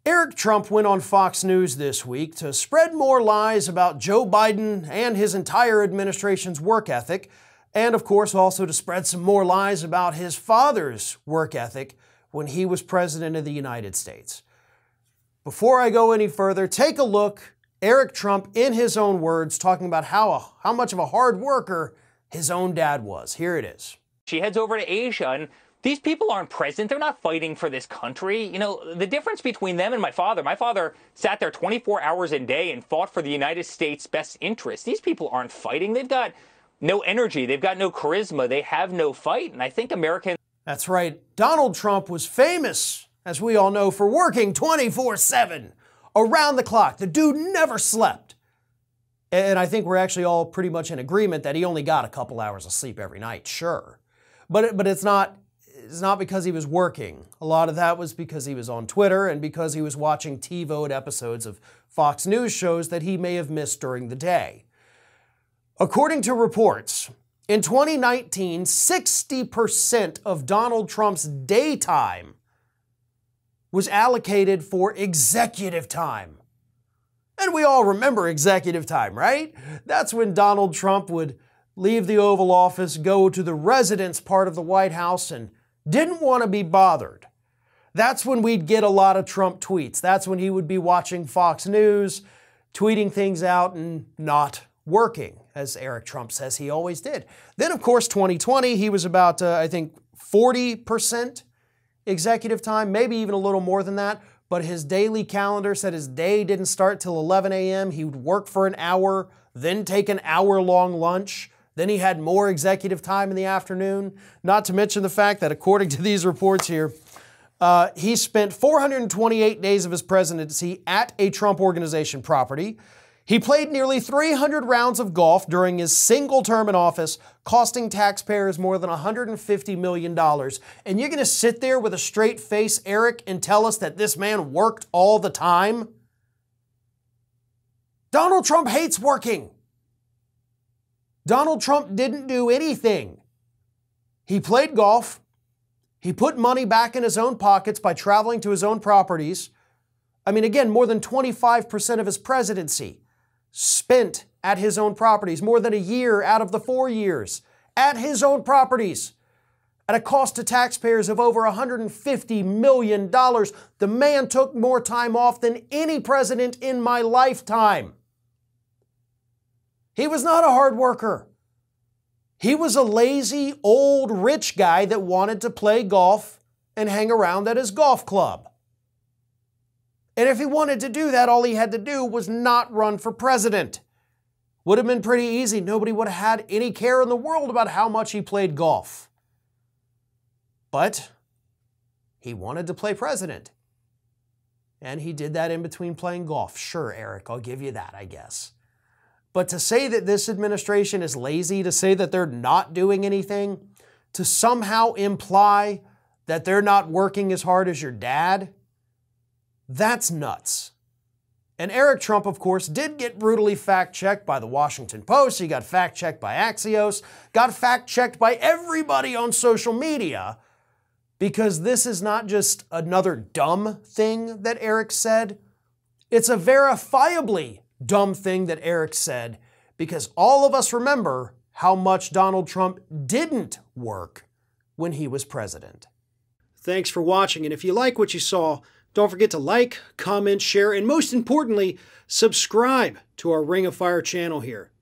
Eric Trump went on Fox News this week to spread more lies about Joe Biden and his entire administration's work ethic, and of course also to spread some more lies about his father's work ethic when he was president of the United States. Before I go any further, take a look. Eric Trump, in his own words, talking about how much of a hard worker his own dad was. Here it is. She heads over to Asia, and these people aren't present. They're not fighting for this country. You know, the difference between them and my father sat there 24 hours a day and fought for the United States' best interests. These people aren't fighting. They've got no energy. They've got no charisma. They have no fight. And I think Americans... That's right. Donald Trump was famous, as we all know, for working 24/7, around the clock. The dude never slept. And I think we're actually all pretty much in agreement that he only got a couple hours of sleep every night, sure. But it's not because he was working. A lot of that was because he was on Twitter and because he was watching TiVoed episodes of Fox News shows that he may have missed during the day. According to reports, in 2019, 60% of Donald Trump's daytime was allocated for executive time. And we all remember executive time, right? That's when Donald Trump would leave the Oval Office, go to the residence part of the White House, and didn't want to be bothered. That's when we'd get a lot of Trump tweets. That's when he would be watching Fox News, tweeting things out and not working, as Eric Trump says he always did. Then, of course, 2020, he was about, I think, 40% executive time, maybe even a little more than that. But his daily calendar said his day didn't start till 11 a.m. He would work for an hour, then take an hour-long lunch. Then he had more executive time in the afternoon. Not to mention the fact that, according to these reports here, he spent 428 days of his presidency at a Trump Organization property. He played nearly 300 rounds of golf during his single term in office, costing taxpayers more than $150 million. And you're going to sit there with a straight face, Eric, and tell us that this man worked all the time? Donald Trump hates working. Donald Trump didn't do anything. He played golf. He put money back in his own pockets by traveling to his own properties. I mean, again, more than 25% of his presidency spent at his own properties, more than a year out of the 4 years at his own properties at a cost to taxpayers of over $150 million. The man took more time off than any president in my lifetime. He was not a hard worker. He was a lazy, old, rich guy that wanted to play golf and hang around at his golf club. And if he wanted to do that, all he had to do was not run for president. Would have been pretty easy. Nobody would have had any care in the world about how much he played golf. But he wanted to play president. And he did that in between playing golf. Sure, Eric, I'll give you that, I guess. But to say that this administration is lazy, to say that they're not doing anything, to somehow imply that they're not working as hard as your dad, that's nuts. And Eric Trump, of course, did get brutally fact-checked by the Washington Post. He got fact-checked by Axios, got fact-checked by everybody on social media, because this is not just another dumb thing that Eric said. It's a verifiably dumb thing that Eric said, because all of us remember how much Donald Trump didn't work when he was president. Thanks for watching, and if you like what you saw, don't forget to like, comment, share, and most importantly, subscribe to our Ring of Fire channel here.